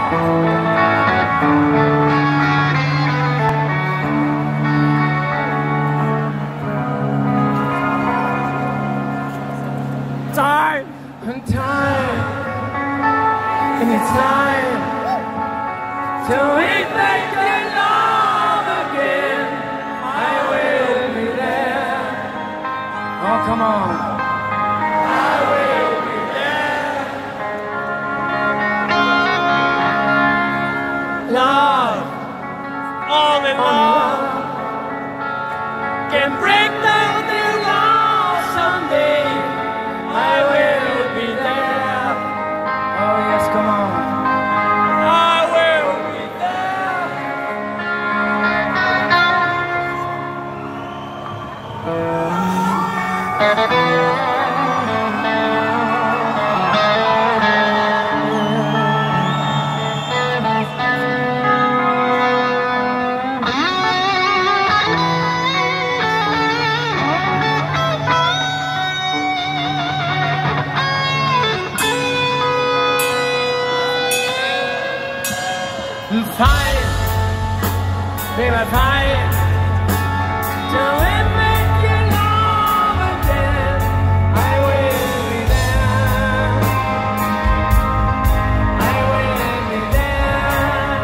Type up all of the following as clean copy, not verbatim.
Time and time, and it's time to wake back your love again. I will be there. Oh, come on. I will be there. Love, all in love, can break down the walls someday. I will be there. Oh yes, come on. I will be Fight, baby, fight to make you love again. I will be there. I will be there.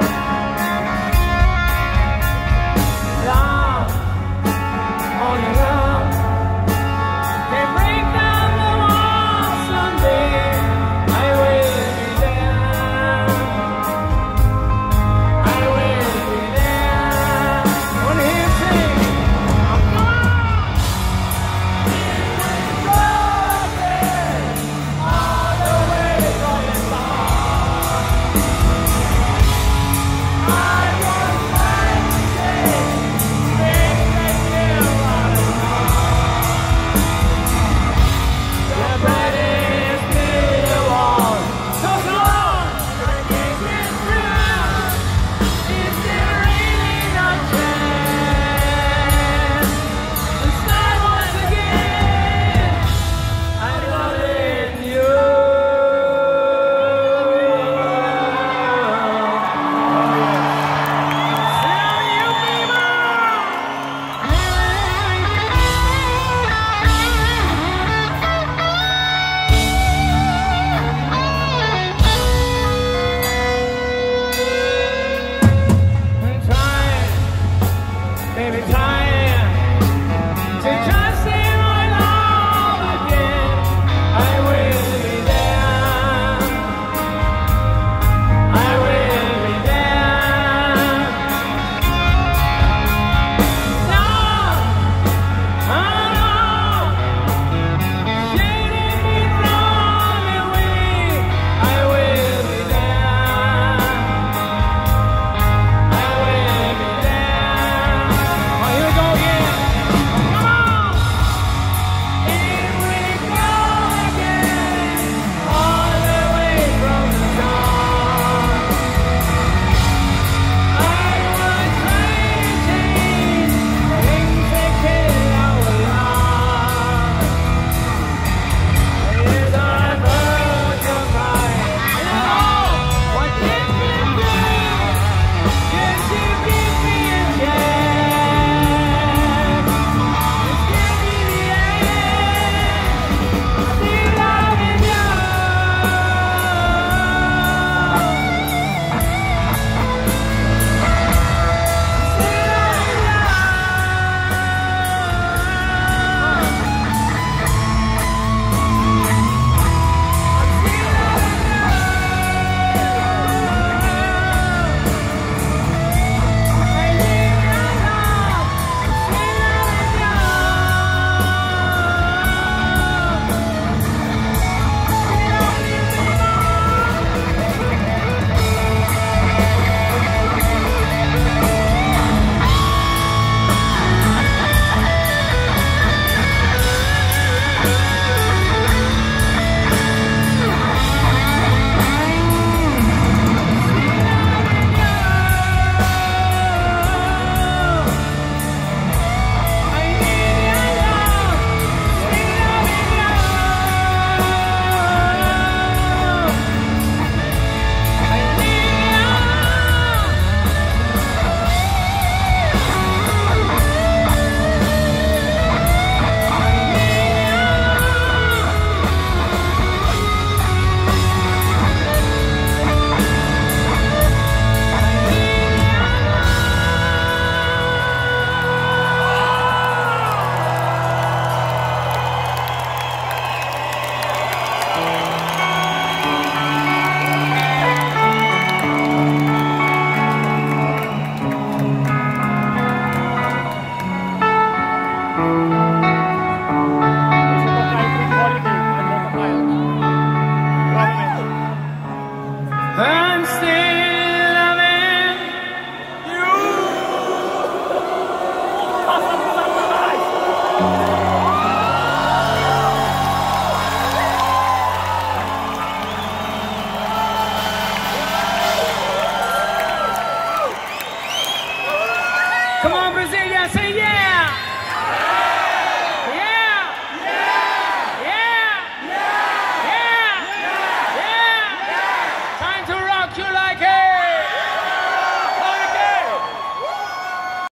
Love, only love can break down the walls someday. I will be there. Come on, Brasilia, say yeah!